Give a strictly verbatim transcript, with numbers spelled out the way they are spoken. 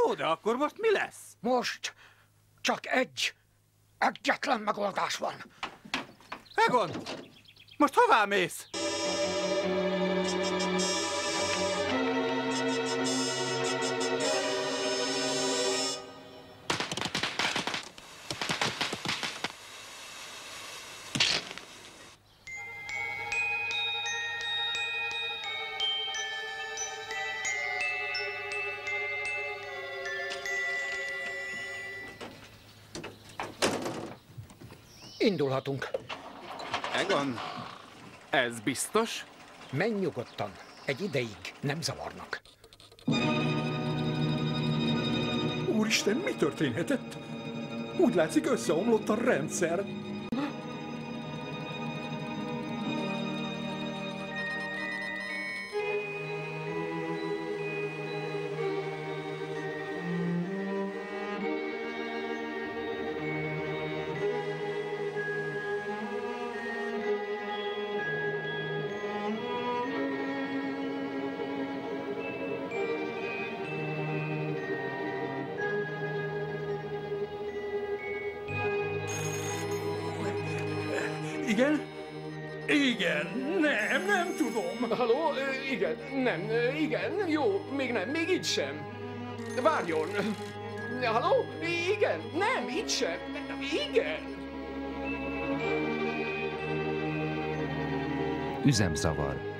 Jó, de akkor most mi lesz? Most csak egy, egyetlen megoldás van. Egon, most hová mész? Indulhatunk. Egon, ez biztos? Menj nyugodtan. Egy ideig nem zavarnak. Úristen, mi történhetett? Úgy látszik, összeomlott a rendszer. Igen? Igen, nem, nem tudom. Halló? Igen, nem, igen, jó, még nem, még így sem. Várjon. Halló? Igen, nem, így sem. Igen. Üzemzavar.